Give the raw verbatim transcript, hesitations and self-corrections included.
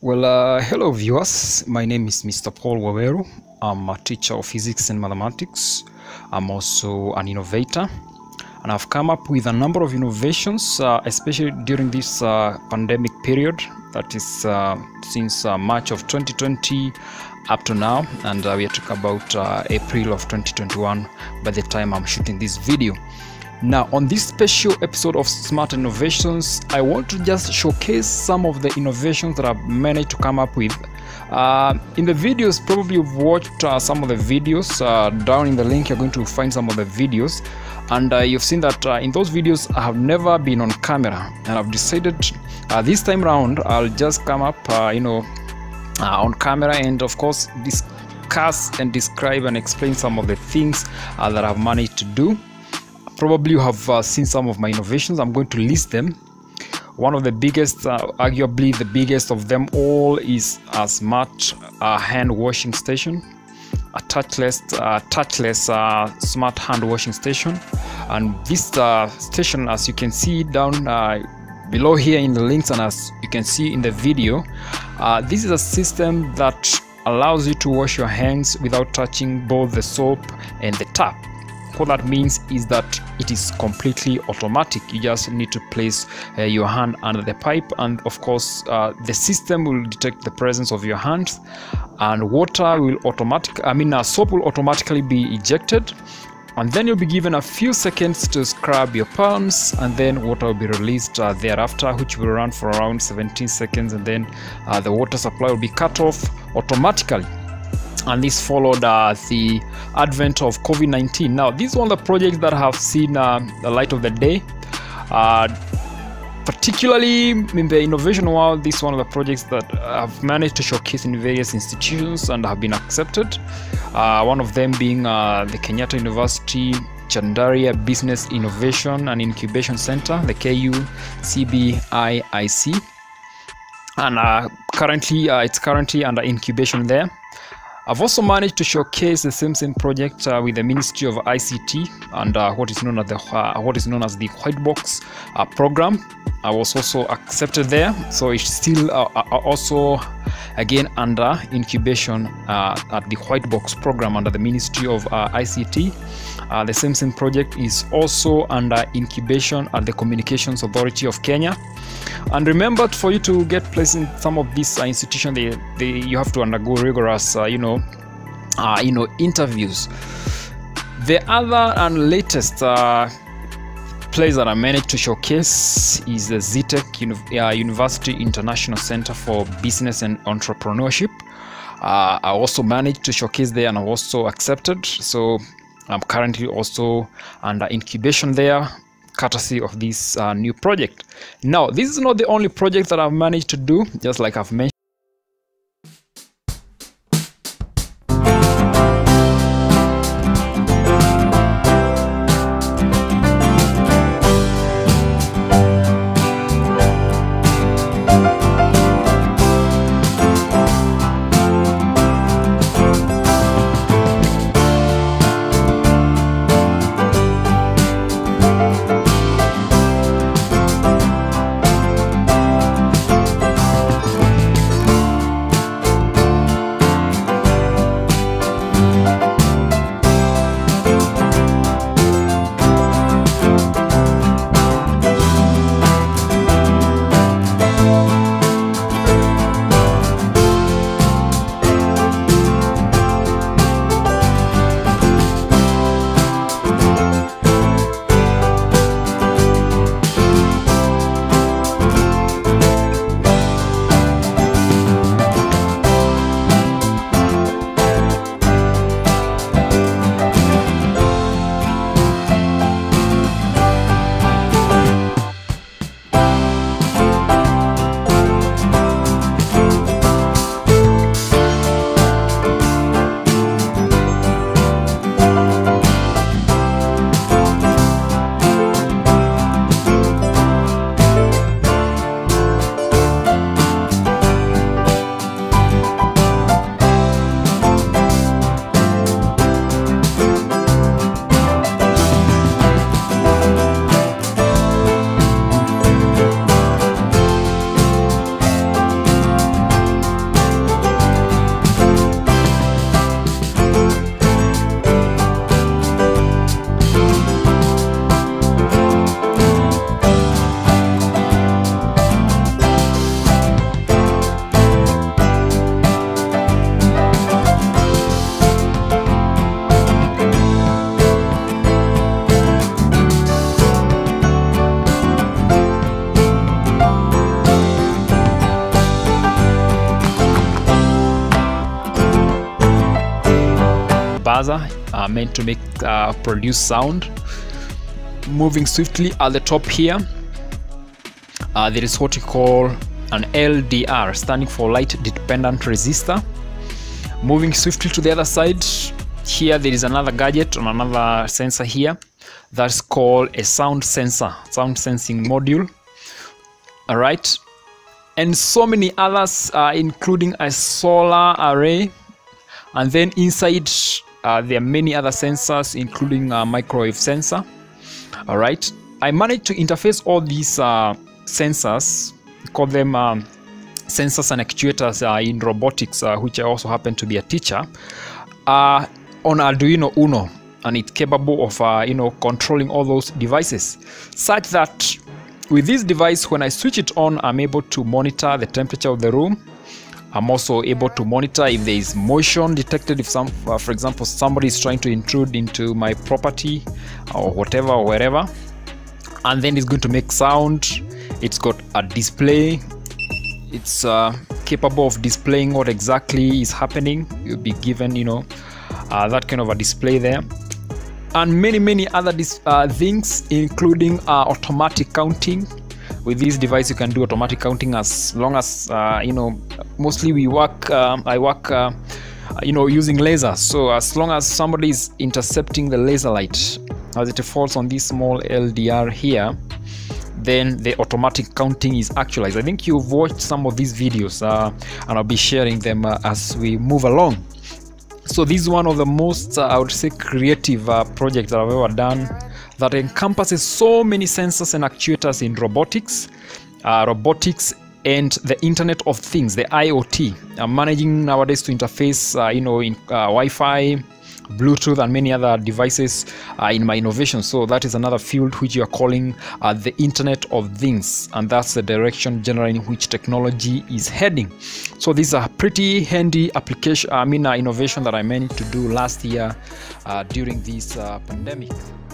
Well, uh, hello viewers. My name is Mister Paul Waweru. I'm a teacher of physics and mathematics. I'm also an innovator, and I've come up with a number of innovations, uh, especially during this uh, pandemic period, that is uh, since uh, March of twenty twenty up to now, and uh, we are talking about uh, April of twenty twenty-one by the time I'm shooting this video. Now, on this special episode of Smart Innovations, I want to just showcase some of the innovations that I've managed to come up with. Uh, in the videos, probably you've watched uh, some of the videos. Uh, down in the link, you're going to find some of the videos. And uh, you've seen that uh, in those videos, I have never been on camera. And I've decided uh, this time around, I'll just come up, uh, you know, uh, on camera and, of course, discuss and describe and explain some of the things uh, that I've managed to do. Probably you have uh, seen some of my innovations. I'm going to list them. One of the biggest, uh, arguably the biggest of them all, is a smart uh, hand washing station, a touchless, uh, touchless uh, smart hand washing station. And this uh, station, as you can see down uh, below here in the links, and as you can see in the video, uh, this is a system that allows you to wash your hands without touching both the soap and the tap. What that means is that it is completely automatic. You just need to place uh, your hand under the pipe, and of course uh, the system will detect the presence of your hands, and water will automatic I mean uh, soap will automatically be ejected, and then you'll be given a few seconds to scrub your palms, and then water will be released uh, thereafter, which will run for around seventeen seconds, and then uh, the water supply will be cut off automatically. And this followed uh, the advent of COVID nineteen. Now, this is one of the projects that have seen uh, the light of the day. Uh, particularly in the innovation world, this is one of the projects that I've managed to showcase in various institutions and have been accepted. Uh, one of them being uh, the Kenyatta University Chandaria Business Innovation and Incubation Center, the K U C B I I C. And uh, currently, uh, it's currently under incubation there. I've also managed to showcase the same same project uh, with the Ministry of I C T and uh, what is known as the uh, what is known as the White Box uh, program. I was also accepted there, so it's still uh, also again under incubation uh, at the White Box program under the Ministry of uh, I C T. Uh, the same same project is also under incubation at the Communications Authority of Kenya. And remember, for you to get placed in some of these uh, institutions, they, they you have to undergo rigorous, uh, you know, uh, you know, interviews. The other and latest uh, place that I managed to showcase is the ZTech Uni uh, University International Center for Business and Entrepreneurship. Uh, I also managed to showcase there, and I was also accepted. So I'm currently also under incubation there, courtesy of this uh, new project. Now, this is not the only project that I've managed to do, just like I've mentioned. buzzer uh, meant to make uh, produce sound. Moving swiftly at the top here, uh, there is what you call an L D R, standing for light dependent resistor. Moving swiftly to the other side, here there is another gadget on another sensor here that's called a sound sensor, sound sensing module. All right, and so many others, uh, including a solar array, and then inside uh, there are many other sensors, including a microwave sensor. All right, I managed to interface all these uh, sensors, call them um, sensors and actuators uh, in robotics, uh, which I also happen to be a teacher, uh, on Arduino Uno, and it's capable of uh, you know controlling all those devices, such that with this device, when I switch it on, I'm able to monitor the temperature of the room. I'm also able to monitor if there is motion detected, if some, uh, for example, somebody is trying to intrude into my property or whatever or wherever, and then it's going to make sound. It's got a display. It's uh, capable of displaying what exactly is happening. You'll be given, you know, uh, that kind of a display there, and many many other dis uh, things, including uh, automatic counting. With this device, you can do automatic counting as long as uh, you know. Mostly we work. Uh, I work, uh, you know, using lasers. So as long as somebody is intercepting the laser light as it falls on this small L D R here, then the automatic counting is actualized. I think you've watched some of these videos, uh, and I'll be sharing them uh, as we move along. So this is one of the most, uh, I would say, creative uh, projects that I've ever done, that encompasses so many sensors and actuators in robotics, uh, robotics and the Internet of Things, the I O T. I'm managing nowadays to interface, uh, you know, in uh, Wi-Fi, Bluetooth, and many other devices uh, in my innovation. So that is another field which you are calling uh, the Internet of Things, and that's the direction generally in which technology is heading. So this is a pretty handy application, I mean, uh, innovation that I managed to do last year uh, during this uh, pandemic.